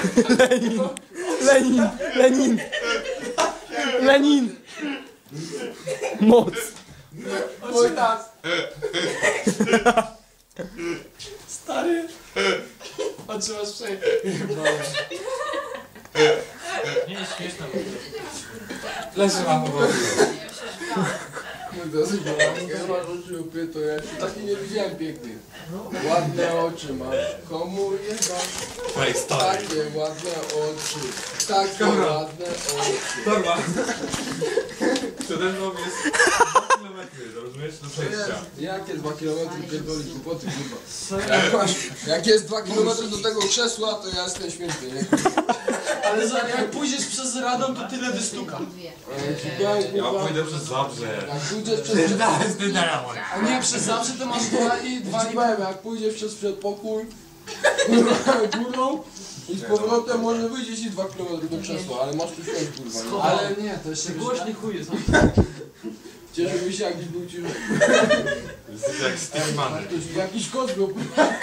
Lenin! Lenin! Lenin! Lenin! Moc! Oj nas! Stary! Oczy masz przejechane. Nie jest śmieszne. Leży mam po No dosyć ładnie masz oczy upie, to ja się taki nie widziałem pięknych. Ładne oczy masz. Komu jeba? Ej, stary. Takie ładne oczy. Takie ładne oczy. Dobra. Przede mną jest 2 km, rozumiesz? Do przejścia. Jakie 2 km pierdoli głupoty, kurwa. Jak jest 2 km do tego krzesła, to ja jestem święty, nie? Ale jak pójdziesz przez Radom, to tyle wystuka. Ja pójdę przez Zabrze. Jak pójdziesz przez... A nie, przez zawsze to masz 2,5. Jak pójdziesz przez przedpokój, górą i z powrotem może wyjdziesz i 2 km do krzesła, ale masz tu święć, kurwa, nie? Ale nie, to jeszcze głośny chuj jest. Cieszyłby się, jakbyś był ciszy. Jesteś jak Steve Mann. Jakiś kot był.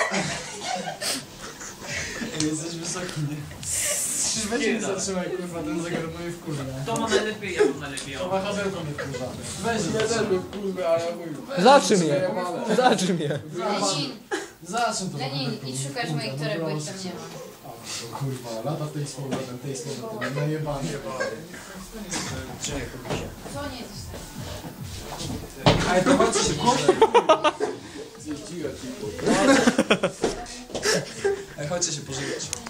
Jesteś wysoki, nie? Weź mnie zatrzymaj, kurwa, ten zegar mnie wkurza. To ma najlepiej, ja mam najlepiej. To wahadełko mnie wkurza. Weź Ja też był kurwa, ale chuj. Zaczy mnie! Zaczy mnie! Lenin, Zacznij to. Lenin, idź szukać moich toreb, bo ich tam nie ma. O kurwa, lata tej z powrotem, najebany. Co nie jest? Ej, to chodźcie się pożegnać. Zjeździła ci. Ej, chodźcie się pożegnać.